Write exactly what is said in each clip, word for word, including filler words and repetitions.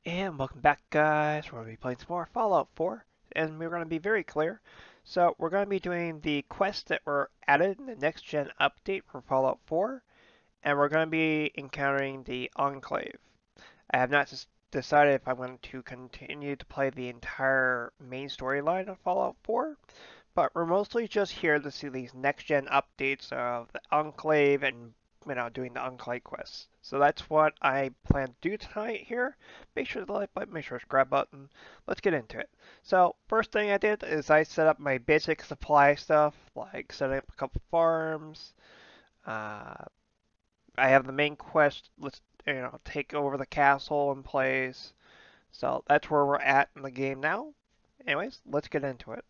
And welcome back, guys. We're going to be playing some more Fallout four, and we're going to be very clear. So we're going to be doing the quests that were added in the next-gen update for Fallout four, and we're going to be encountering the Enclave. I have not decided if I'm going to continue to play the entire main storyline of Fallout four, but we're mostly just here to see these next-gen updates of the Enclave and you know, doing the Enclave quests. So that's what I plan to do tonight here. Make sure to like button, make sure to subscribe button. Let's get into it. So first thing I did is I set up my basic supply stuff, like setting up a couple farms. Uh, I have the main quest. Let's you know take over the castle in place. So that's where we're at in the game now. Anyways, let's get into it.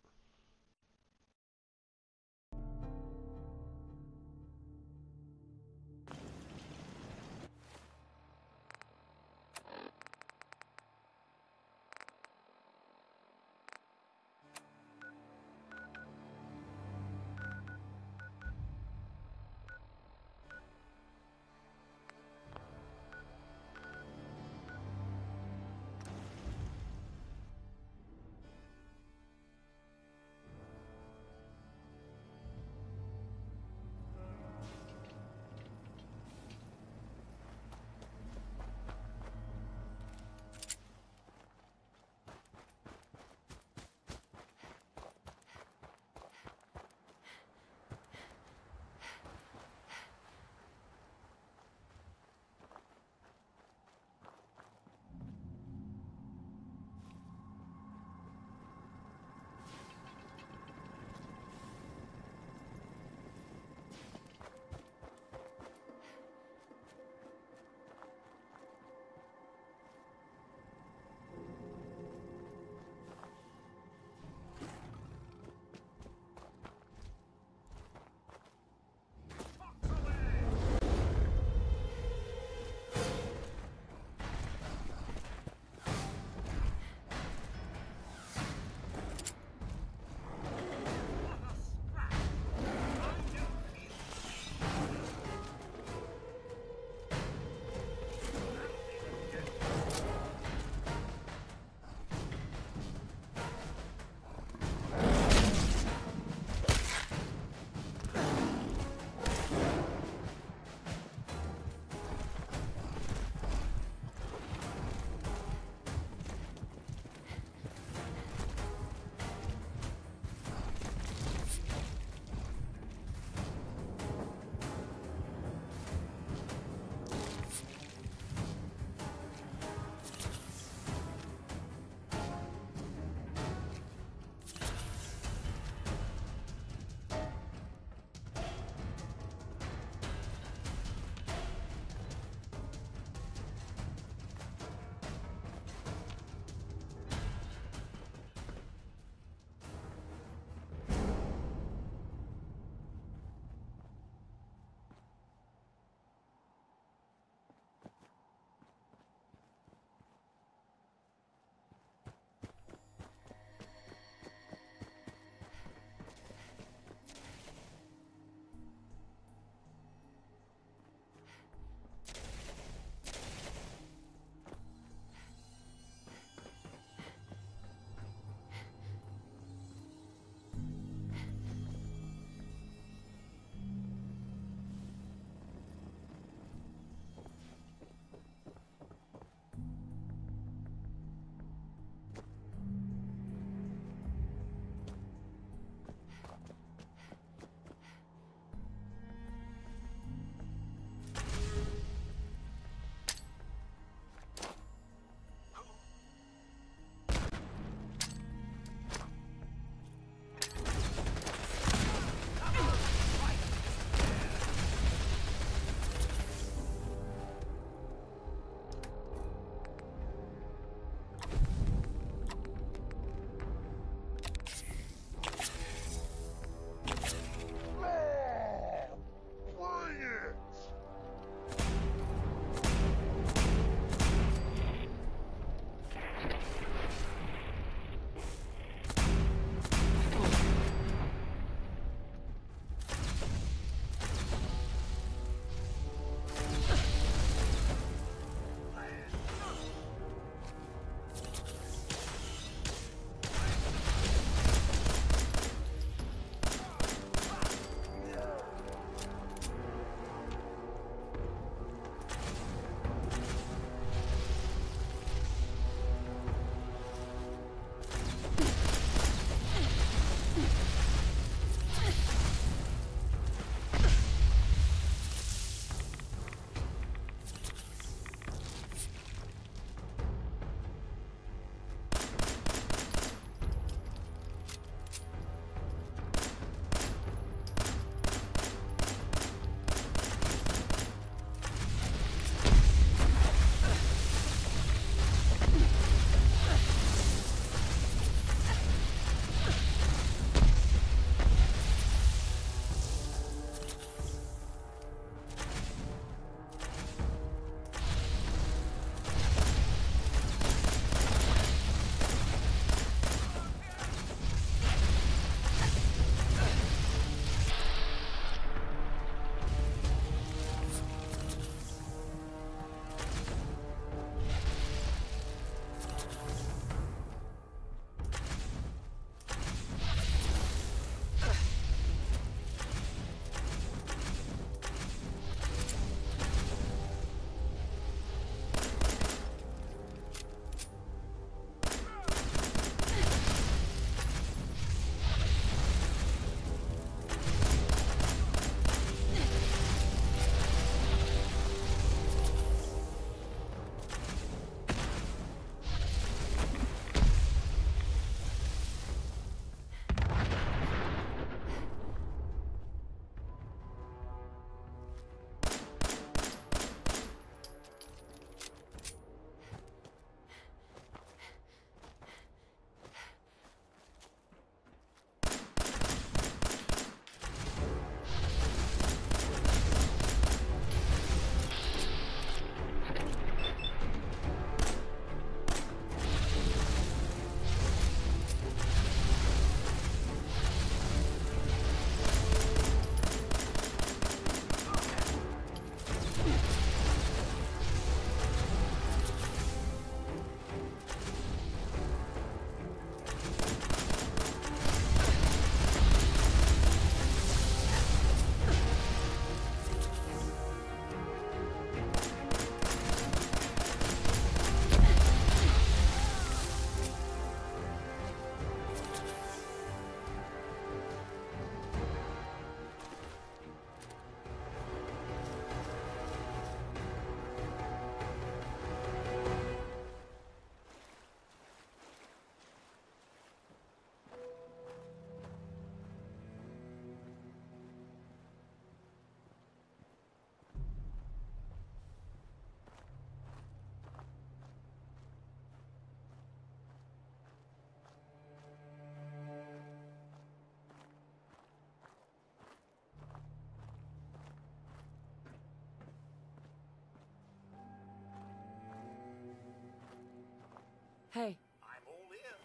Hey. I'm all in.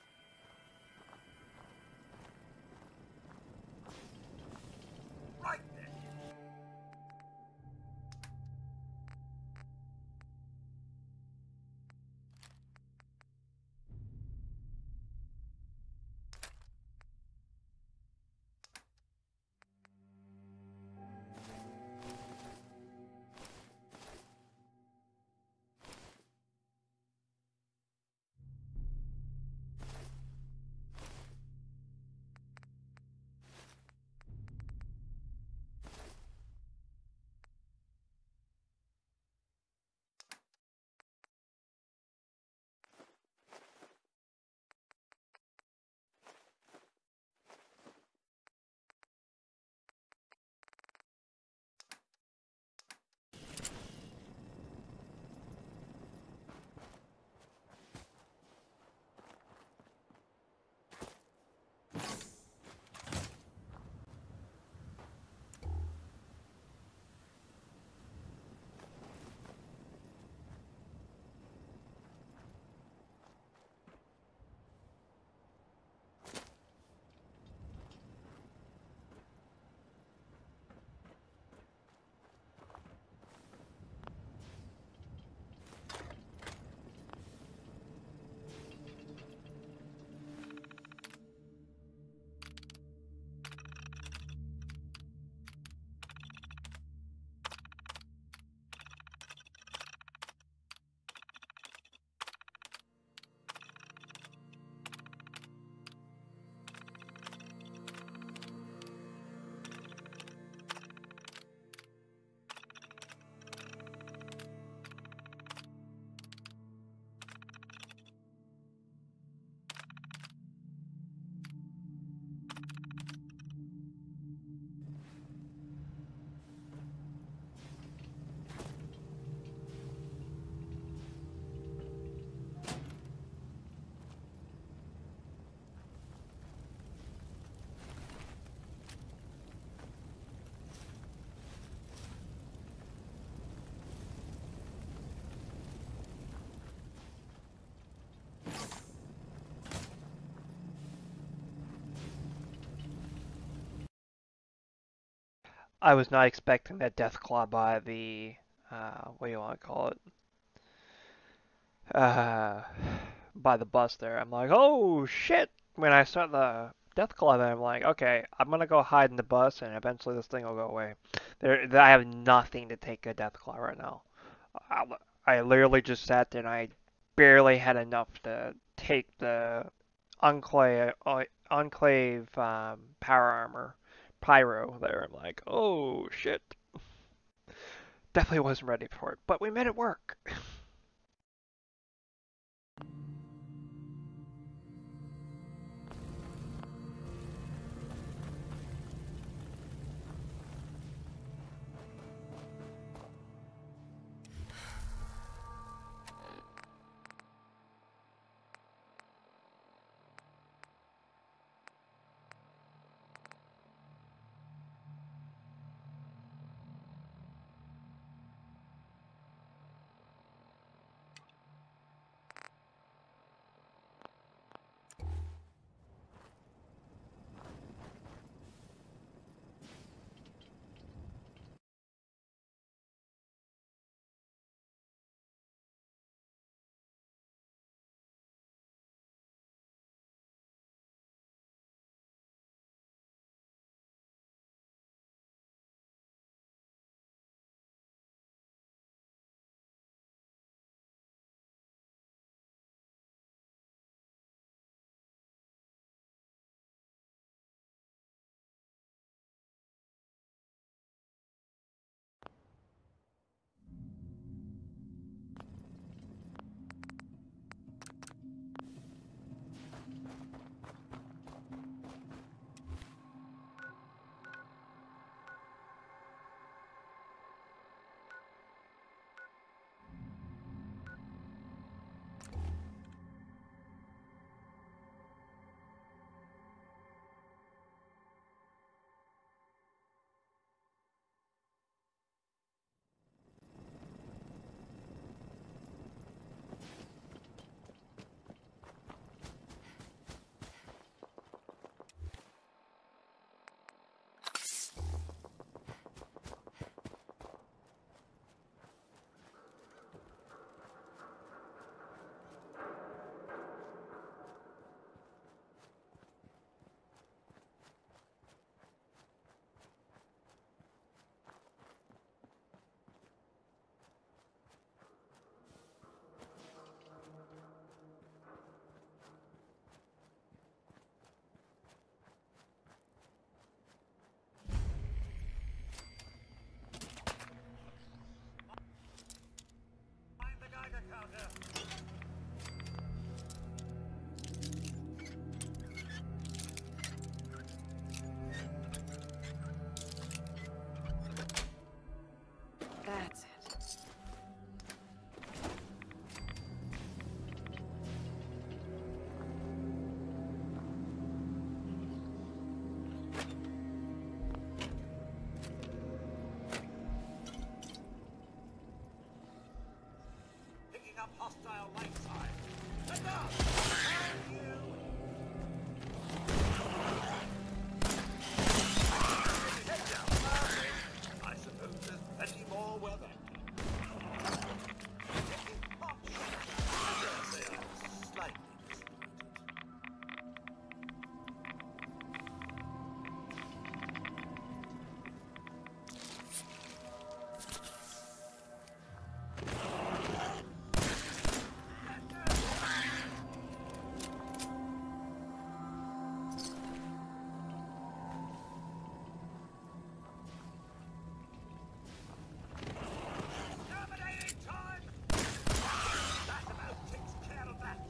Right then. I was not expecting that death claw by the, uh, what do you want to call it? Uh, by the bus there. I'm like, oh shit! When I saw the death claw, then I'm like, okay, I'm gonna go hide in the bus, and eventually this thing will go away. There, I have nothing to take a death claw right now. I, I literally just sat there, and I barely had enough to take the Enclave, uh, Enclave um, power armor, pyro there. I'm like, oh shit. Definitely wasn't ready for it, but we made it work. up hostile light signs. Enough! Can you? Head down. I suppose there's plenty more where that can. Hot shot. I dare say I'm slightly disappointed. Terminating time! That about takes care of that.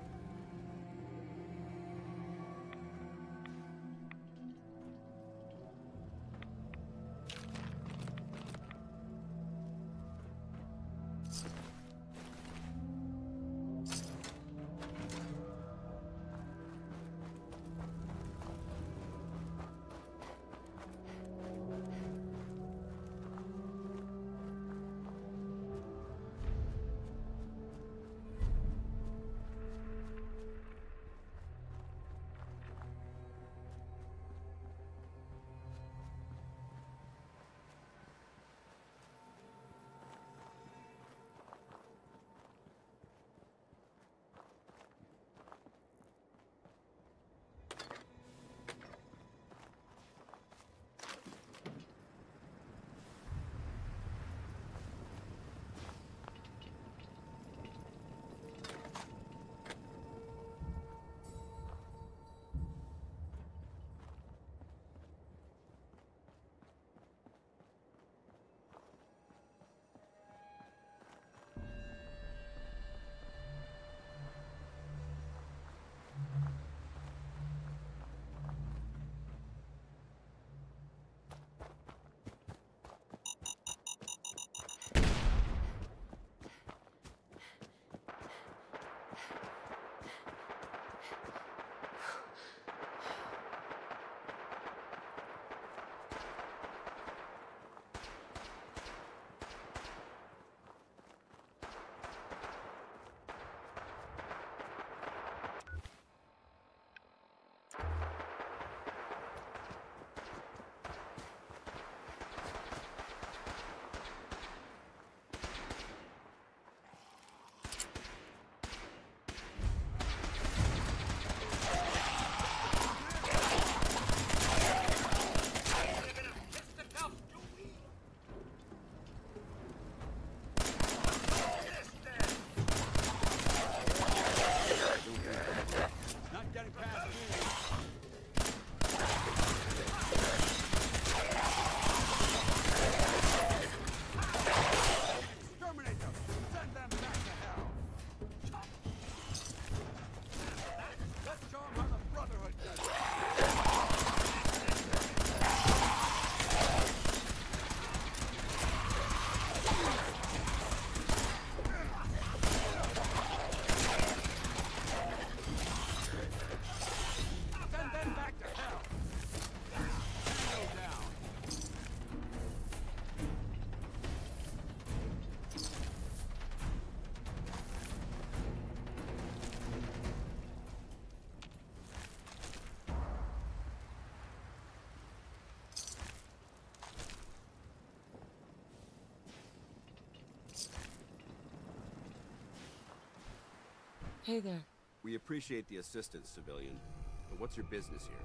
Hey there. We appreciate the assistance, civilian. But what's your business here?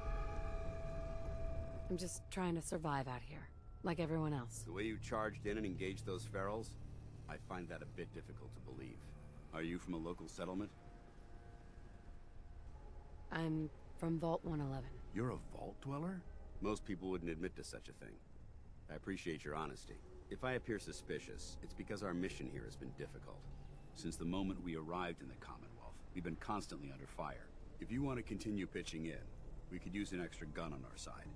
I'm just trying to survive out here, like everyone else. The way you charged in and engaged those ferals? I find that a bit difficult to believe. Are you from a local settlement? I'm from Vault one eleven. You're a vault dweller? Most people wouldn't admit to such a thing. I appreciate your honesty. If I appear suspicious, it's because our mission here has been difficult. Since the moment we arrived in the Commonwealth, we've been constantly under fire. If you want to continue pitching in, we could use an extra gun on our side.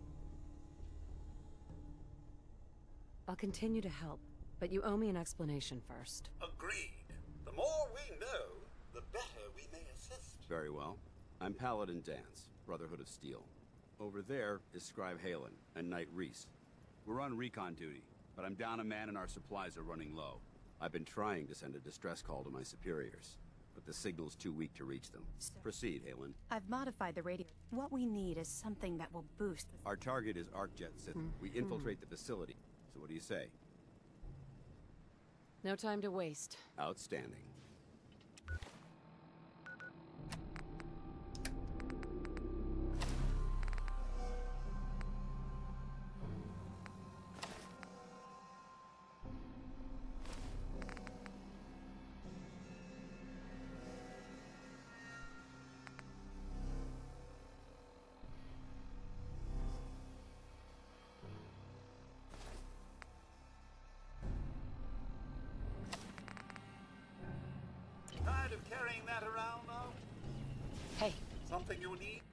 I'll continue to help, but you owe me an explanation first. Agreed. The more we know, the better we may assist. Very well. I'm Paladin Dance, Brotherhood of Steel. Over there is Scribe Halen and Knight Reese. We're on recon duty, but I'm down a man and our supplies are running low. I've been trying to send a distress call to my superiors, but the signal's too weak to reach them. Proceed, Halen. I've modified the radio. What we need is something that will boost the... Our target is ArcJet system. We infiltrate the facility. So what do you say? No time to waste. Outstanding. Tired of carrying that around now? Hey, Something you need?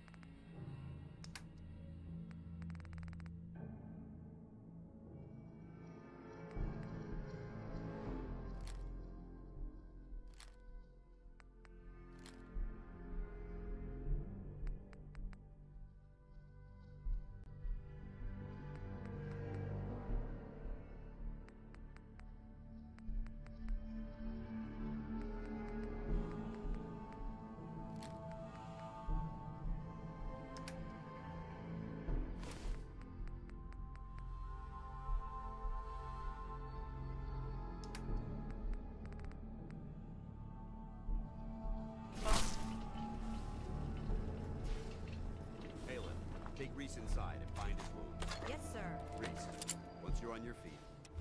Halen, take Reese inside and find his wound. Yes, sir. Reese, once you're on your feet.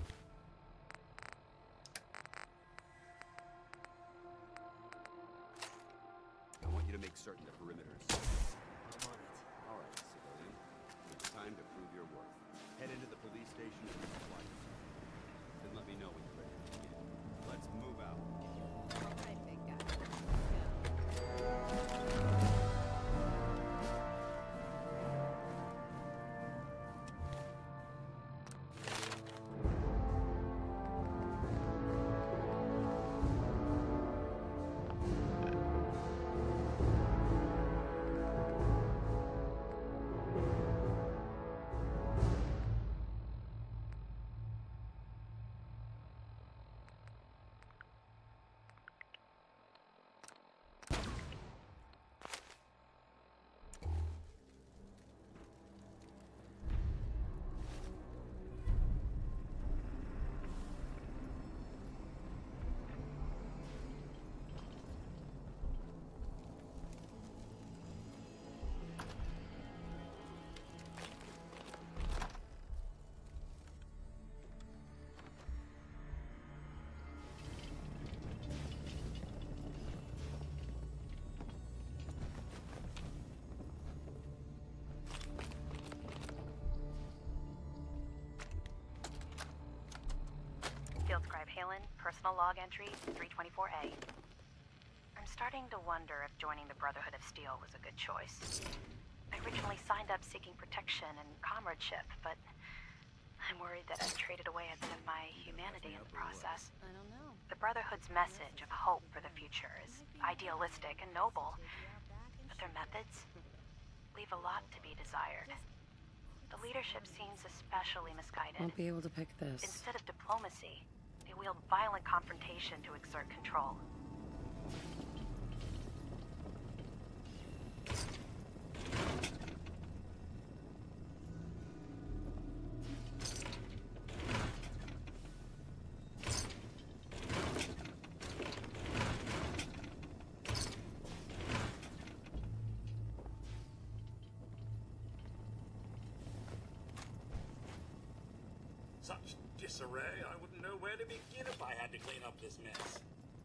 I want you to make certain the perimeters. I'm on it. All right, civilian. It's time to prove your worth. Head into the police station and supply yourself. Then let me know when you're ready to begin. Let's move out. All right, big guy. Field scribe Halen, personal log entry three twenty-four A. I'm starting to wonder if joining the Brotherhood of Steel was a good choice. I originally signed up seeking protection and comradeship, but I'm worried that I've traded away a bit of my humanity in the process. I don't know. The Brotherhood's message of hope for the future is idealistic and noble, but their methods leave a lot to be desired. The leadership seems especially misguided. won't be able to pick this. Instead of diplomacy, they wield violent confrontation to exert control. Such disarray, I wouldn't know where to begin if I had to clean up this mess.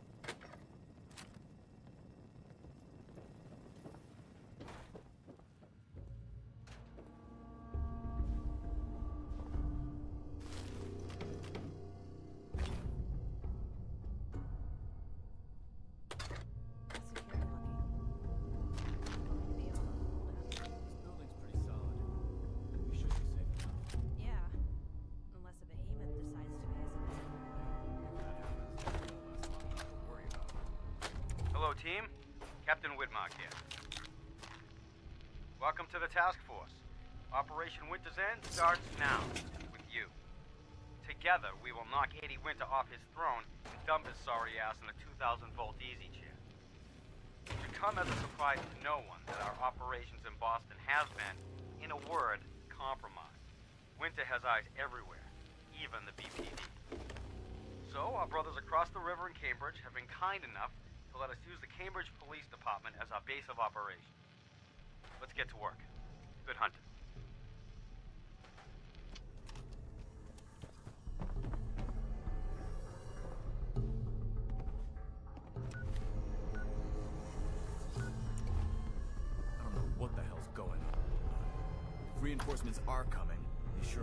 Hello, team. Captain Widmark here. Welcome to the task force. Operation Winter's End starts now, with you. Take Together, we will knock Eddie Winter off his throne and dump his sorry ass in a two thousand volt easy chair. It should come as a surprise to no one that our operations in Boston has been, in a word, compromised. Winter has eyes everywhere, even the B P D. So, our brothers across the river in Cambridge have been kind enough to let us use the Cambridge Police Department as our base of operations. Let's get to work. Good hunting. I don't know what the hell's going on. If reinforcements are coming, they sure...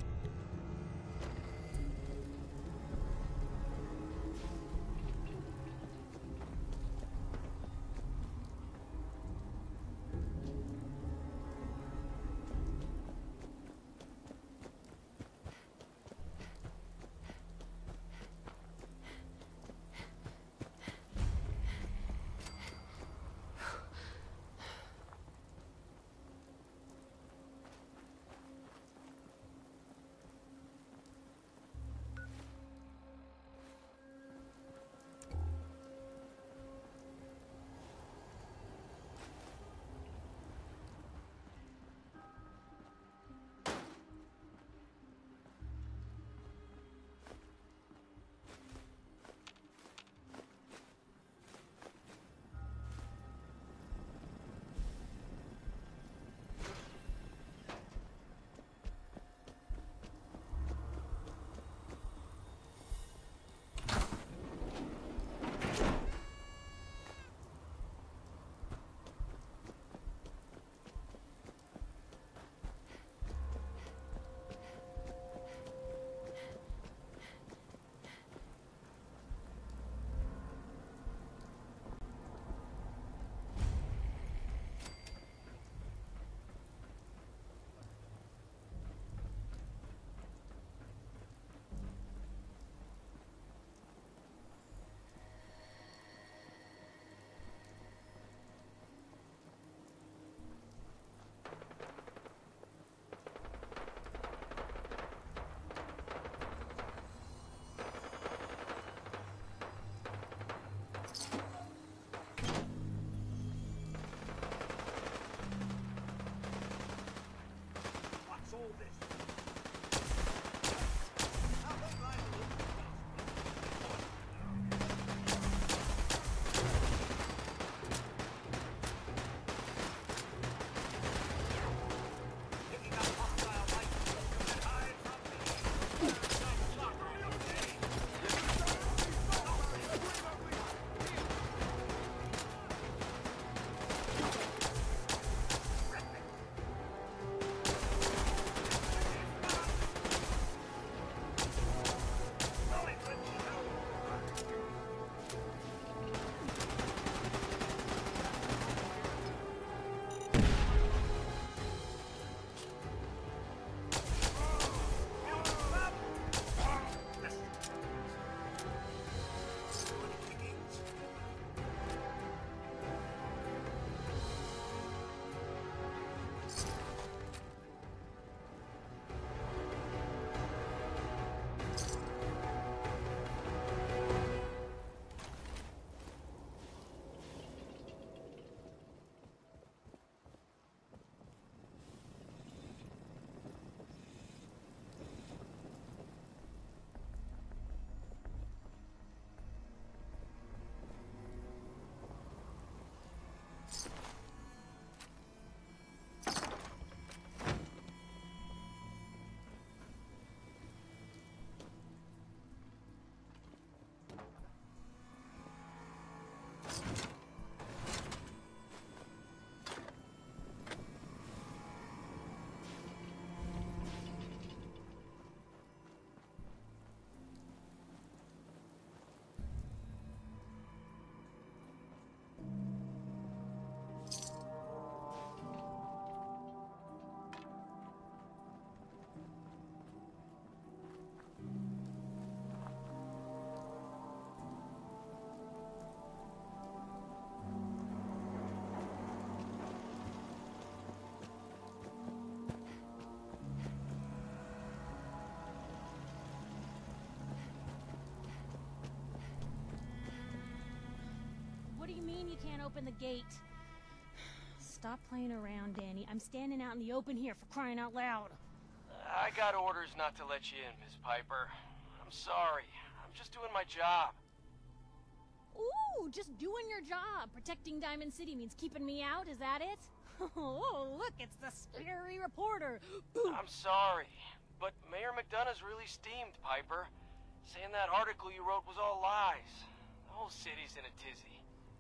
What do you mean you can't open the gate? Stop playing around, Danny. I'm standing out in the open here, for crying out loud. I got orders not to let you in, Miss Piper. I'm sorry. I'm just doing my job. Ooh, just doing your job. Protecting Diamond City means keeping me out, is that it? Oh, look, it's the scary reporter. I'm sorry, but Mayor McDonough's really steamed, Piper. Saying that article you wrote was all lies. The whole city's in a tizzy.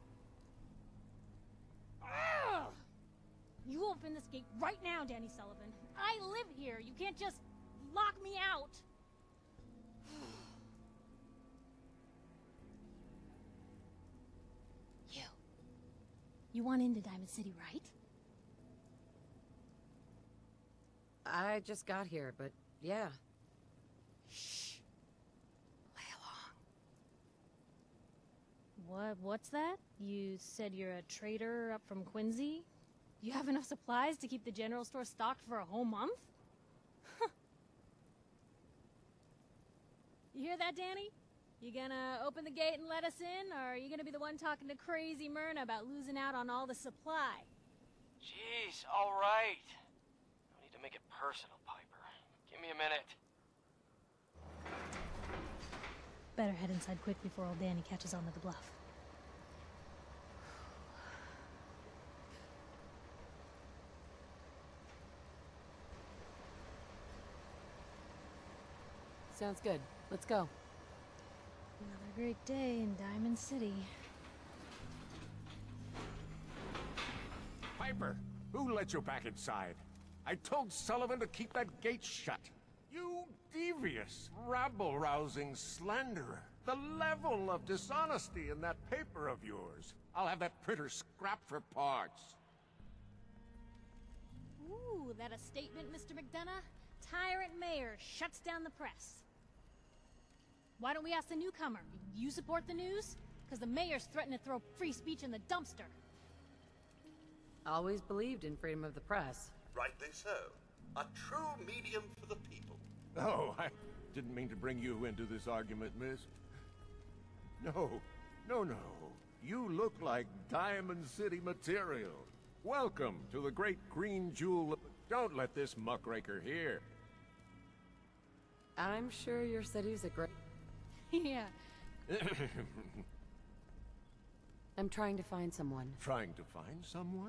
Ugh. You open this gate right now, Danny Sullivan. I live here. You can't just lock me out. You. You want into Diamond City, right? I just got here, but yeah. Shh. Play along. What? What's that? You said you're a trader up from Quincy? You have enough supplies to keep the general store stocked for a whole month? You hear that, Danny? You gonna open the gate and let us in, or are you gonna be the one talking to crazy Myrna about losing out on all the supply? Jeez, all right. No need to make it personal, Piper. Give me a minute. Better head inside quick before old Danny catches on to the bluff. Sounds good. Let's go. Another great day in Diamond City. Piper, who let you back inside? I told Sullivan to keep that gate shut. You devious, rabble-rousing slanderer. The level of dishonesty in that paper of yours. I'll have that printer scrapped for parts. Ooh, that a statement, Mister McDonough? Tyrant mayor shuts down the press. Why don't we ask the newcomer? You support the news? Because the mayor's threatening to throw free speech in the dumpster. Always believed in freedom of the press. Rightly so. A true medium for the people. Oh, I didn't mean to bring you into this argument, miss. No, no, no. You look like Diamond City material. Welcome to the great green jewel. Don't let this muckraker hear. I'm sure your city's a great... Yeah. I'm trying to find someone. Trying to find someone?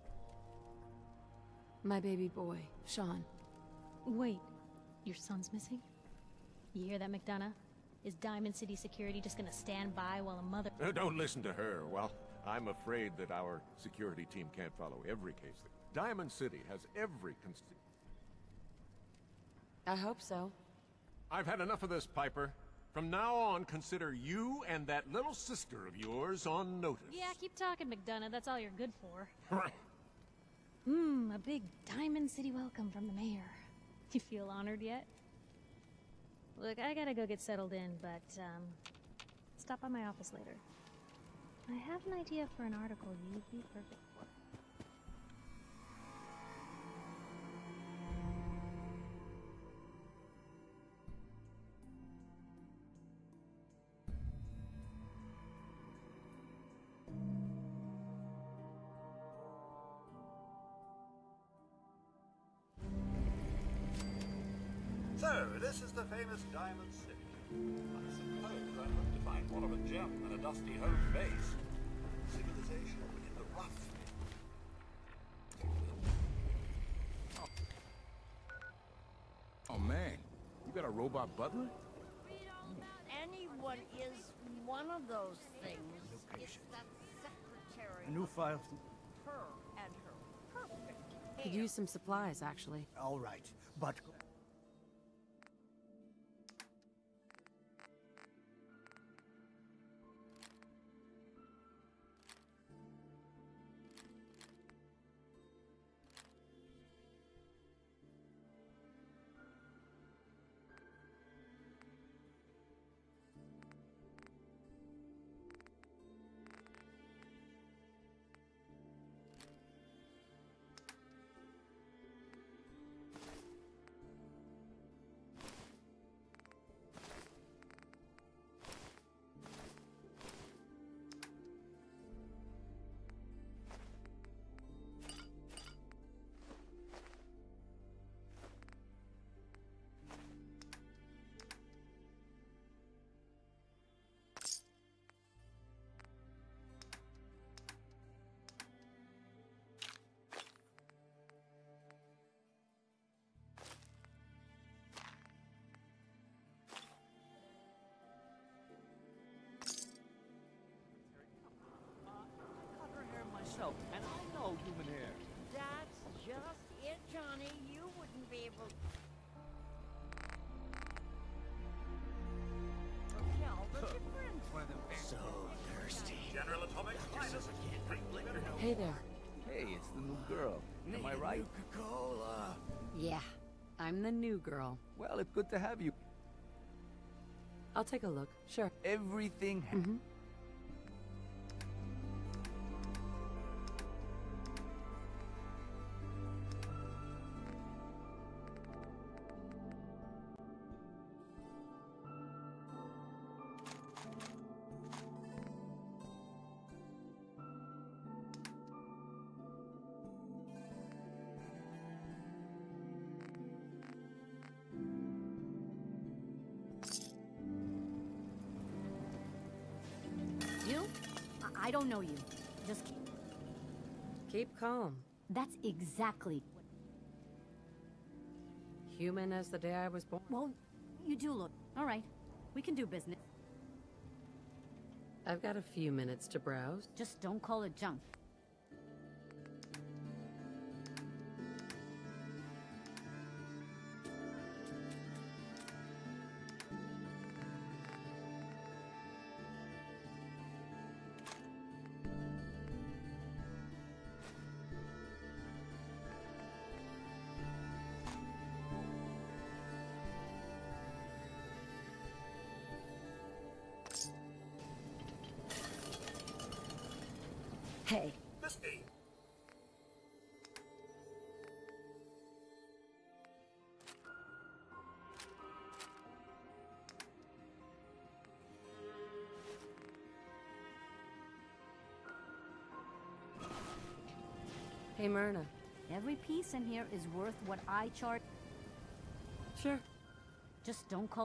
My baby boy, Sean. Wait, your son's missing? You hear that, McDonough? Is Diamond City security just gonna stand by while a mother... Uh, don't listen to her. Well, I'm afraid that our security team can't follow every case. Diamond City has every... Const I hope so. I've had enough of this, Piper. From now on, consider you and that little sister of yours on notice. Yeah, keep talking, McDonough. That's all you're good for. Mmm, a big Diamond City welcome from the mayor. You feel honored yet? Look, I gotta go get settled in, but, um... stop by my office later. I have an idea for an article you'd be perfect for. So, this is the famous Diamond City. I suppose I hope to find more of a gem than a dusty home base. Civilization in the rough. Oh man, you got a robot butler? Anyone is one of those things. It's that secretary. A new file. Her and her perfect Could use some supplies, actually. All right, but... myself, and I know human hair. That's just it, Johnny. You wouldn't be able to tell the difference. One of them So thirsty. General Atomic Finest. Hey there. Hey, it's the new girl. Am I right? Coca-Cola. Yeah, I'm the new girl. Well, it's good to have you. I'll take a look. Sure. Everything. Mm-hmm. You? I, I don't know you. Just keep... Keep calm. That's exactly... Human as the day I was born. Well, you do look... All right. We can do business. I've got a few minutes to browse. Just don't call it junk. Hey. This game. Hey, Myrna. Every piece in here is worth what I charge. Sure. Just don't call...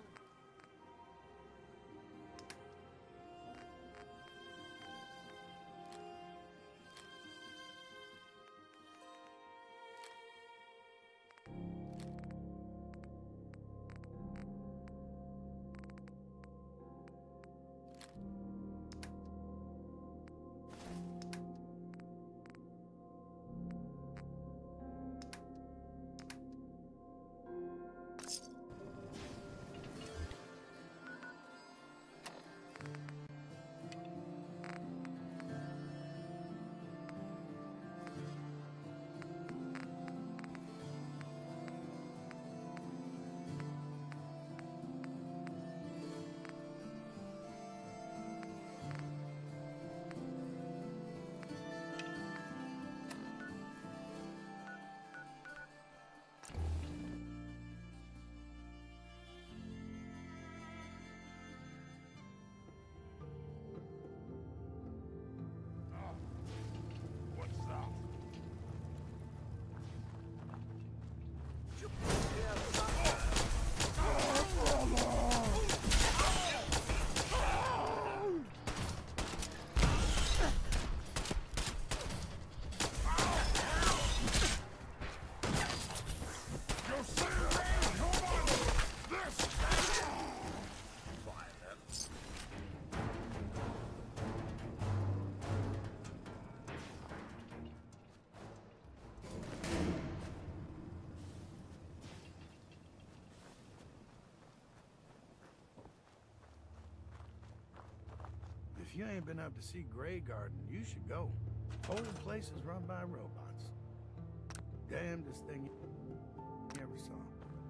If you ain't been up to see Grey Garden, you should go. Whole place is run by robots. Damnedest thing you ever saw.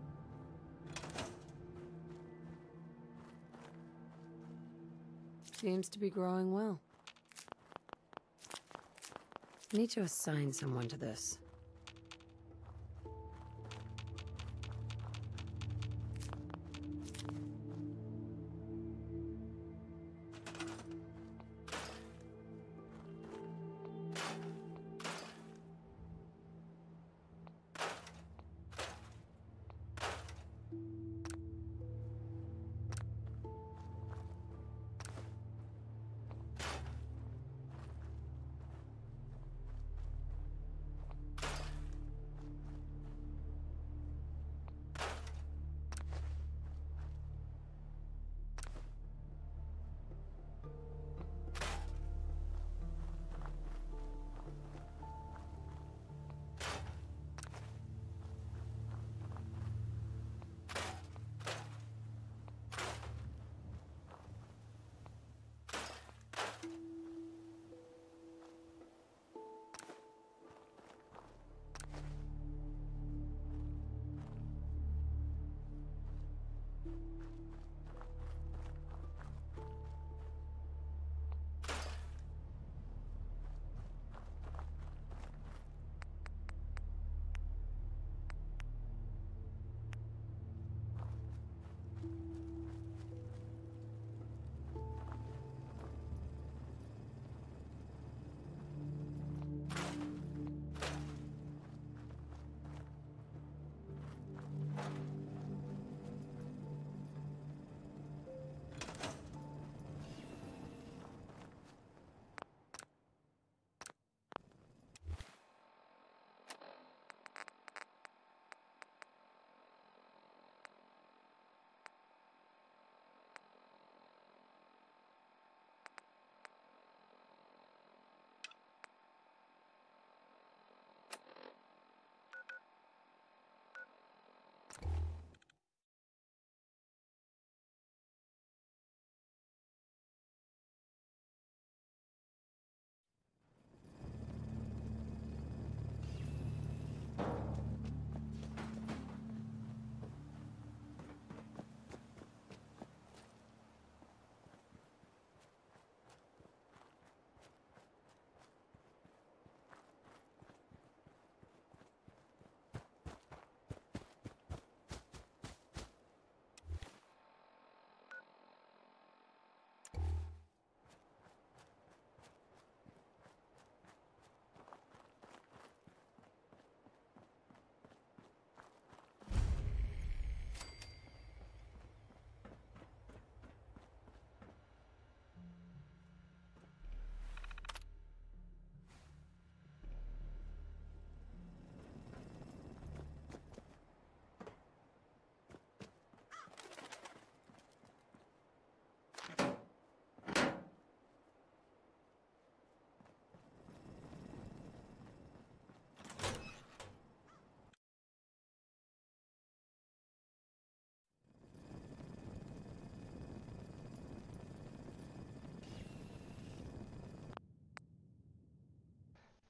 Seems to be growing well. Need to assign someone to this.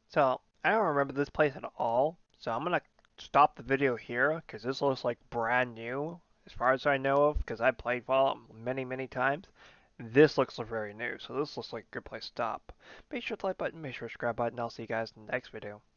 So, I don't remember this place at all, so I'm gonna stop the video here, because this looks like brand new, as far as I know of, because I played Fallout many, many times. This looks very new, so this looks like a good place to stop. Make sure to like button, make sure to subscribe button, I'll see you guys in the next video.